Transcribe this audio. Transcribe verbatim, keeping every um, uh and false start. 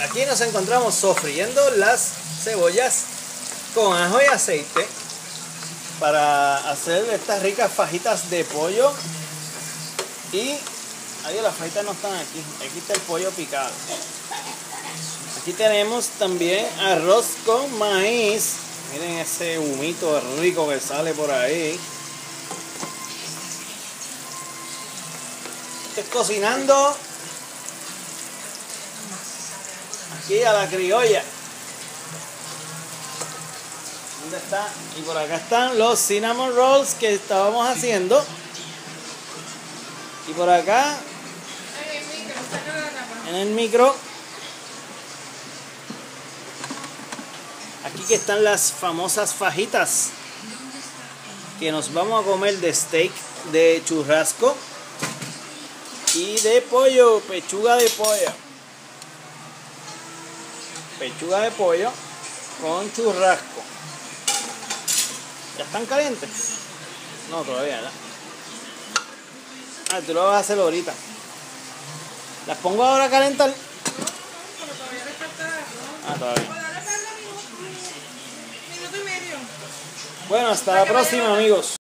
Aquí nos encontramos sofriendo las cebollas con ajo y aceite para hacer estas ricas fajitas de pollo. Y ahí las fajitas no están aquí, aquí está el pollo picado. Aquí tenemos también arroz con maíz. Miren ese humito rico que sale por ahí. Estoy cocinando aquí a la criolla. ¿Dónde está? Y por acá están los cinnamon rolls que estábamos haciendo. Y por acá, en el micro, aquí que están las famosas fajitas que nos vamos a comer de steak, de churrasco y de pollo, pechuga de pollo. Pechuga de pollo con churrasco. ¿Ya están calientes? No, todavía no. Ah, tú lo vas a hacer ahorita. ¿Las pongo ahora a calentar? No, pero todavía le falta arroz. Ah, todavía. O dale para minuto, minuto y medio. Bueno, hasta la próxima, amigos.